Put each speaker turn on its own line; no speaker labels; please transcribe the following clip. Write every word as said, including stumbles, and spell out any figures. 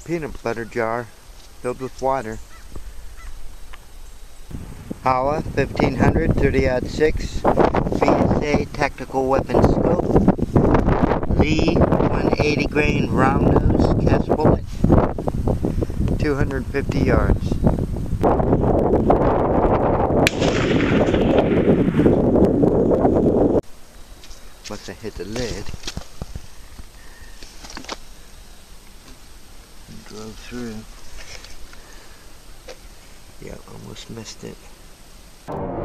peanut butter jar filled with water. Howa fifteen hundred thirty aught six B S A Tactical Weapon Scope. Lee one eighty grain round nose cast bullet. two hundred fifty yards. Once I hit the lid, and drove through. Yeah, almost missed it.